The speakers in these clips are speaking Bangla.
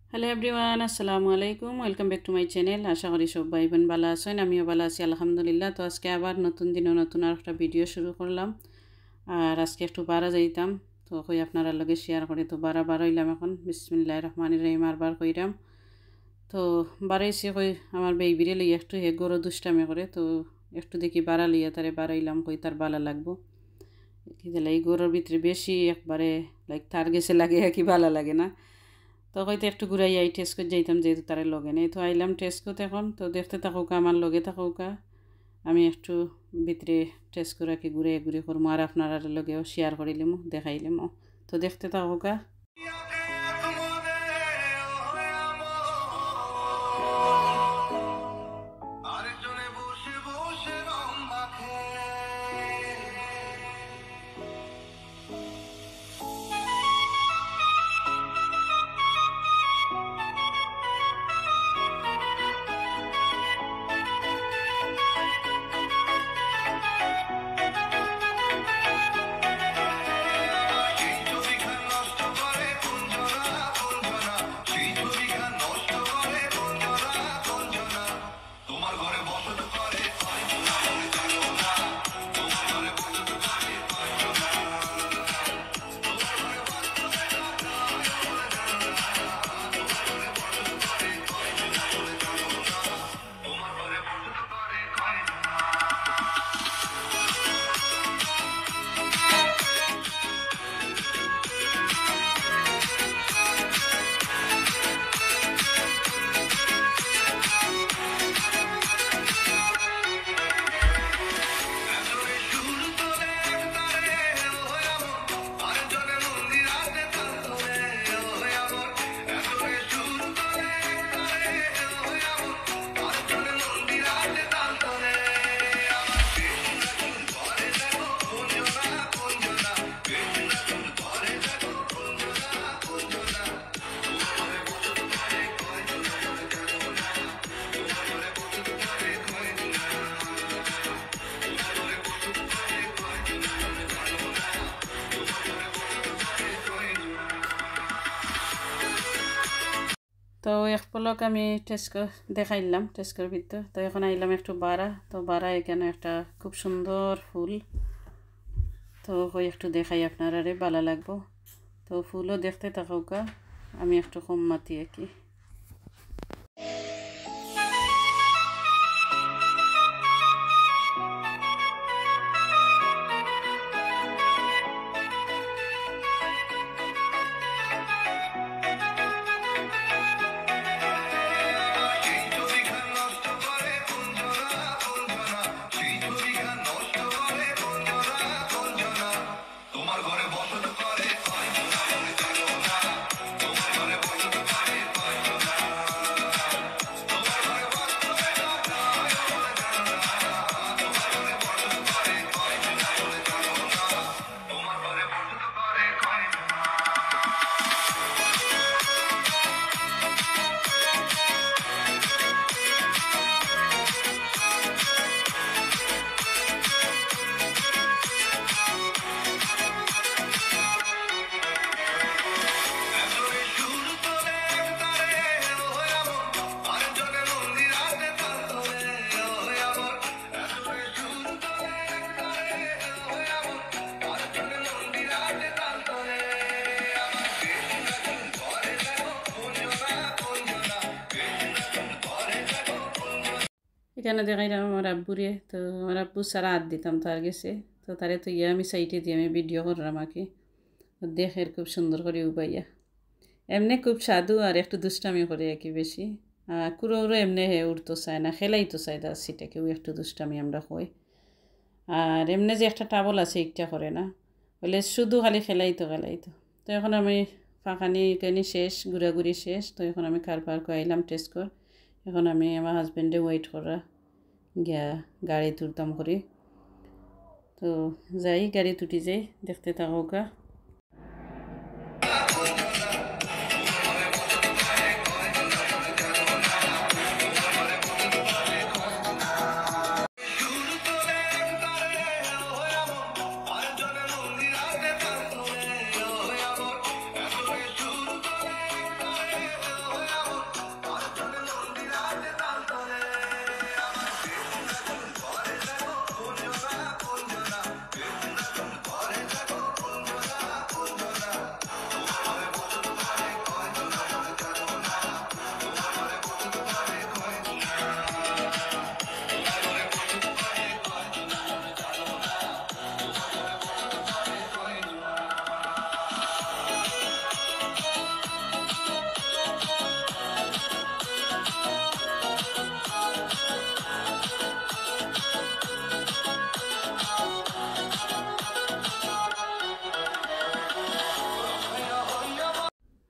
হ্যালো এভরিওয়ান, আসসালামু আলাইকুম। Welcome back to my channel. আশা করি সব ভাই বোন ভালো আছেন, আমিও ভালো আছি আলহামদুলিল্লাহ। তো আজকে আবার নতুন দিনে নতুন আর একটা ভিডিও শুরু করলাম। আর আজকে একটু বারা যাইতাম, তো কই আপনারা লগে শেয়ার করি। তো বারা হইলাম এখন, বিসমিল্লাহির রহমানির রহিম আর বার কইরাম। তো বারাইছি কই আমার বেবিরে লইয়া একটু হে গরো দুষ্টামি করে, তো একটু দেখি বারা লইয়া তারে বারাইলাম, কই তার ভালো লাগবো। কিন্তু এই গরুর ভিতরে বেশি একবারে তার গেছে লাগে কি ভালো লাগে না। তো হয়তো একটু ঘুরাই আই টেস্ট করে যাইতাম, যেহেতু তারা লগে নেই। তো আইলাম টেস্ট করতে এখন। তো দেখতে থাকুকা, আমার লগে থাকুকা, আমি একটু ভিতরে টেস্ট করে কি ঘুরে ঘুরে করবো আর আপনার লগেও শেয়ার করিলিমো, দেখাইলিমো। তো দেখতে থাকুকা। তো এক পলক আমি টেস্ট দেখাইলাম টেস্টের ভিতর। তো এখন আইলাম একটু বারা। তো বারা এখানে একটা খুব সুন্দর ফুল, তো ওই একটু দেখাই আপনারা রে, ভালো লাগবো। তো ফুলও দেখতে থাকুকা, আমি একটু কম মাতি কি। এখানে দেখাইলাম আমার আব্বুরে। তো আমার আব্বু সারা হাত দিতাম তার গেছে। তো তারে তো ইয়ে আমি সাইটে দিয়ে আমি ভিডিও করলাম আঁকি। দেখের খুব সুন্দর করে উবাইয়া, এমনি খুব সাধু আর একটু দুষ্টামি করে আর কি বেশি। কুরোরও এমনি হে উঠতো চায় না, খেলাই তো চায় তার সিটে, কেউ একটু দুষ্টামি আমরা কই। আর এমনি যে একটা টাবল আছে একটা করে না, বলে শুধু খালি খেলাইতো। তো এখন আমি ফাঁকানি কানি শেষ, ঘুরাঘুরি শেষ। তো এখন আমি কার পার আইলাম টেস্ট কর। এখন আমি আমার হাজব্যান্ডে ওয়েট করা গিয়া গাড়ি তুলতাম করি। তো যাই, গাড়ি তুটি যাই, দেখতে থাকুকা।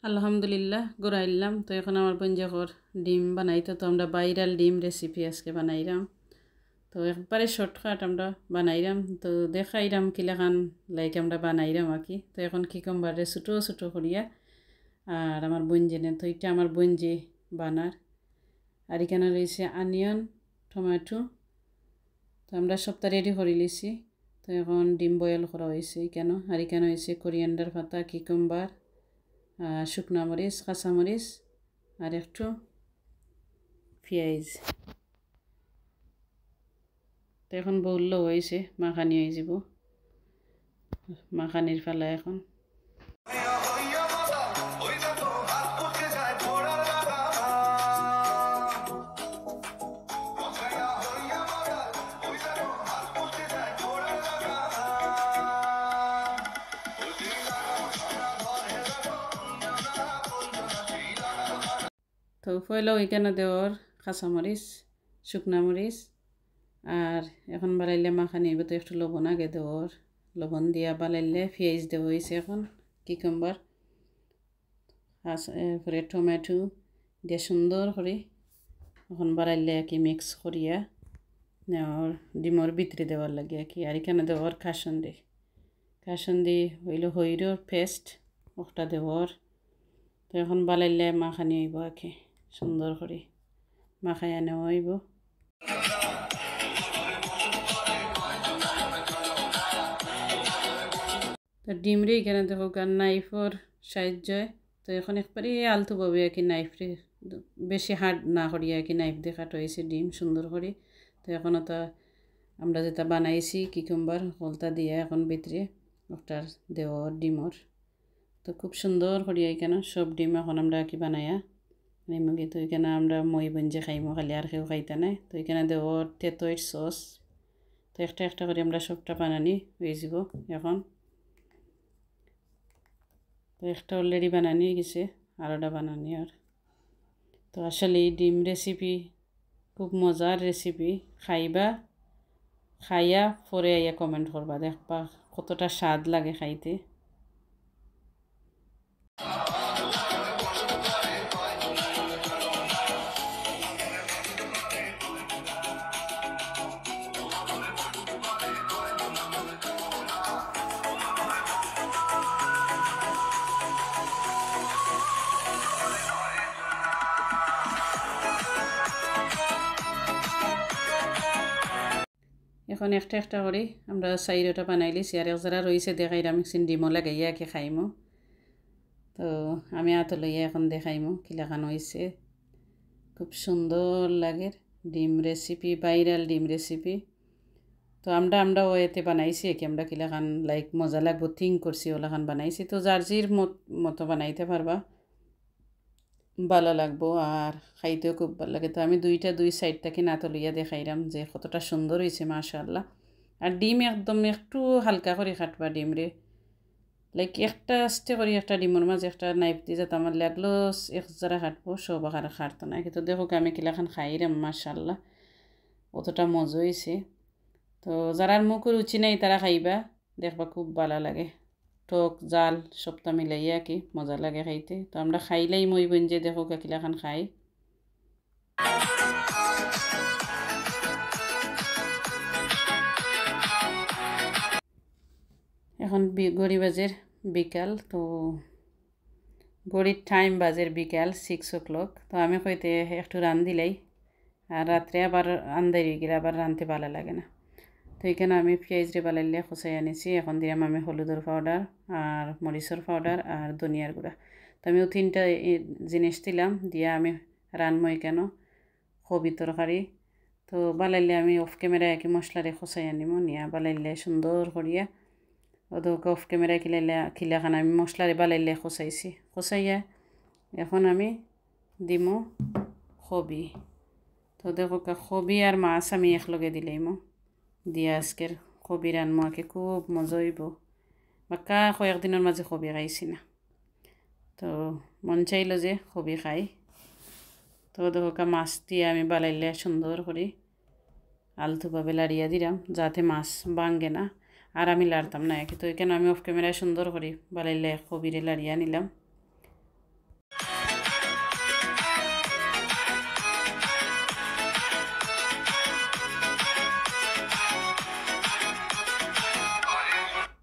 আলহামদুলিল্লাহ গড়াইলাম। তো এখন আমার বঞ্জাকর ডিম বানাইতো, তো আমরা ভাইরাল ডিম রেসিপি আজকে বানাইলাম। তো একবারে শর্টকাট আমরা বানাইলাম, তো দেখাইলাম কিলাখান লাইক আমরা বানাইলাম আর কি। তো এখন কিকম্বারে ছোটো ছোটো করিয়া আর আমার বঞ্জেনে, তো এটা আমার বঞ্জে বানার। আর এখানে রয়েছে আনিয়ন, টমেটো। তো আমরা সবটা রেডি করে লিছি। তো এখন ডিম বয়েল করা হয়েছে এখানে। আর এখানে হয়েছে কোরিয়ান্ডার পাতা, কিকম্বার, শুকনা মরিচ, কাঁচামরিচ আর একটু পেঁয়াজ। তো এখন বললো হয়েছে, মাখানি হয়ে যাব। মাখানির ফালা এখন। তো পয়লা ওইখানে দেওয়ার কাঁচামরিচ, শুকনা মরিচ আর এখন বানাইলে মাখানি হইব। তো একটু লবণ আগে দেওয়ার, লবণ দিয়া বানাইলে পেঁয়াজ দেওয়া হয়েছে। এখন কিকম্বার এরপরে টমেটো দিয়ে সুন্দর করে এখন বানাইলে আর কি মিক্স করিয়া নেওয়ার ডিমর ভিতরে দেওয়ার লাগে আর কি। আর এখানে দেওয়ার কাসন্দি হইল হইরোর পেস্ট ওটা দেওয়ার। তো এখন বানাইলে মাখানি হইব আর কি, সুন্দর করে মাখাইয়া নেওয়া হইব। তো ডিমরে এখানে দেখো গান নাইফর সাহায্যে। তো এখন একবারে আলতুভাবে আর কি নাইফরে বেশি হার্ড না করিয়া আর কি নাইফ দিয়ে কাটা হয়েছে ডিম সুন্দর করে। তো এখনও তো আমরা যেটা বানাইছি কিকম্বার হলতা দিয়ে এখন ভিতরে ওটার দেওয়ার ডিমর। তো খুব সুন্দর করিয়া এখানে সব ডিম এখন আমরা কি বানাইয়া নিমুগি। তো এখানে আমরা মই বঞ্জে খাইমো, খালি আর কেউ খাইতা নাই। তো এখানে দেওয়ার তেতইর সস। তো একটা একটা করে আমরা সবটা বানানি হয়ে যাব এখন। তো একটা অলরেডি বানানি গেছে, আরোটা বানানি আর। তো আসলে এই ডিম রেসিপি খুব মজার রেসিপি, খাইয়া পরে আইয়া কমেন্ট করবা, দেখবা কতটা স্বাদ লাগে খাইতে। এখন একটা একটা করে আমরা সাইডটা বানাই লিছি। আর যারা রয়েছে দেখাই আমি ডিমও লাগাইয়া কি খাইমো। তো আমি আতো লইয়া এখন দেখাইমো কিলাখান হয়েছে। খুব সুন্দর লাগে ডিম রেসিপি, ভাইরাল ডিম রেসিপি। তো আমরা এতে বানাইছি কি আমরা কিলাখান লাইক মজা লাগবো থিঙ্ক করছি ওলাখান বানাইছি। তো যার জির মতো বানাইতে পারবা, ভালো লাগবো আর খাইতেও খুব ভালো লাগে। তো আমি দুই সাইড থেকে নাতো লইয়া দেখাইলাম যে কতটা সুন্দর হয়েছে মাশাআল্লাহ। আর ডিম একদম একটু হালকা করে কাটবা ডিমরে, লাইক একটা আস্তে করে একটা ডিমের মাঝে একটা নাইফ দিয়ে যাতে আমার লাগলো এক যারা কাটবো সব আকার কাটতো না। কিন্তু দেখো আমি কিলাখান খাইলাম মাশাআল্লাহ, অতটা মজা হয়েছে। তো যারা মুখের রুচি নাই তারা খাইবা, দেখবা খুব ভালো লাগে। টক জাল সবটা মিলাইয়া কি মজা লাগে খাইতে। তো আমরা খাইলেই মই বঞ্জে দেখো কিলাখান খাই। এখন ঘড়ি বাজের বিকাল। তো ঘড়ির টাইম বাজের বিকাল 6 o'clock। তো আমি কইতে একটু রান্ধিলাই, আর রাত্রে আবার আন্দাই গেলে আবার রাঁধতে ভালো লাগে না। তো এখানে আমি পেঁয়াজ রে বালাইলে খসাই আনিছি। এখন দিলাম আমি হলুদের পাউডার আর মরিচের পাউডার আর ধনিয়ার গুঁড়া। তো আমি তিনটা জিনিস দিলাম দিয়া আমি রানমো কেন কবি তরকারি। তো বালাইলে আমি অফ ক্যামেরায় কি মশলারে খসাই আনিমো, নিয়া বালাইলে সুন্দর করিয়া ওদেরকে অফ ক্যামেরায় খিলাখান আমি মশলারে বালাইলে খসাইয়া এখন আমি দিমো কবি। তো দেখো কবি আর মাছ আমি একলগে দিলাইমো দিয়া আজকের কবি রানমো আঁকে খুব মজা হইব। বাক্কা কয়েকদিনের মাঝে কবি খাইছি না, তো মন চাইল যে কবি খাই। তো দেখো মাছ দিয়ে আমি বালাইলে সুন্দর করে আলতুভাবে লাড়িয়া দিলাম যাতে মাছ ভাঙ্গে না। আর আমি লাড়তাম না একে। তো এখানে আমি অফ ক্যামেরায় সুন্দর করে বালাইলে কবিরে লাড়িয়া নিলাম।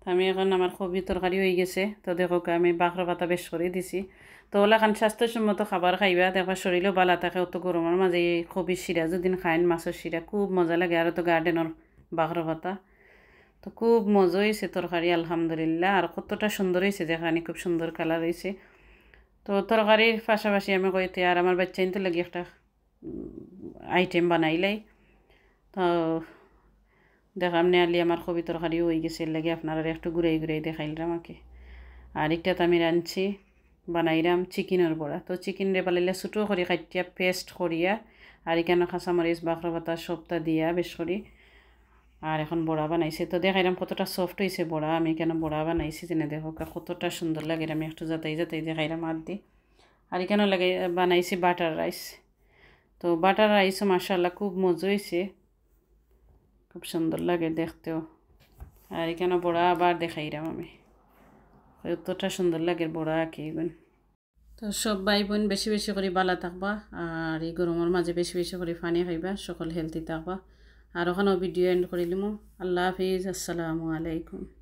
আমি এখন আমার খুবই তরকারি হয়ে গেছে তো দেখো আমি বাখরা পাতা বেশ করে দিছি তো ওলা খান স্বাস্থ্যসম্মত খাবার খাইবা দেখবা শরীরও ভালো থাকে অত গরমের মাঝে খুবই শিরা যদিন খাইন মাছের শিরা খুব মজা লাগে আর তো গার্ডেনের বাখরা পাতা তো খুব মজা হয়েছে তরকারি আলহামদুলিল্লাহ আর কতটা সুন্দর হয়েছে যেখানে খুব সুন্দর কালার হয়েছে তো তরকারির পাশাপাশি আমি কইতে আর আমার বাচ্চা নিতে লাগে একটা আইটেম বানাইলাই তো দেখাম নেয়ালি আমার খুবই তরকারি হয়ে গেছে লাগে আপনারা একটু ঘুরাই ঘুরাই দেখাইলাম আমাকে আর একটাতে আমি রাঁধছি বানাইলাম চিকেনের বড়া তো চিকেন রে বানাইলে ছোটো করে কাটিয়া পেস্ট করিয়া আর এখানে কাঁচামরিচ বাখরা পাতা সবটা দিয়া বেশ করি আর এখন বড়া বানাইছে তো দেখাইলাম কতটা সফট হয়েছে বড়া আমি কেন বড়া বানাইছি জেনে দেখো কতটা সুন্দর লাগে আমি একটু যাতাই যাতাই দেখাইলাম আর দি আর এখানে লাগে বানাইছি বাটার রাইস তো বাটার রাইসও মাশাআল্লাহ খুব মজা হয়েছে খুব সুন্দর লাগে দেখতেও আর এখানে বড়া আবার দেখাইলাম আমি কতটা সুন্দর লাগে বড়া আঁকিবেন তো সব ভাই বোন বেশি বেশি করে ভালো থাকবা আর এই গরমের মাঝে বেশি বেশি করে পানি খাইবা সকল হেলদি থাকবা আর ওখানেও ভিডিও এন্ড করিলাম আল্লাহ হাফিজ আসসালামু আলাইকুম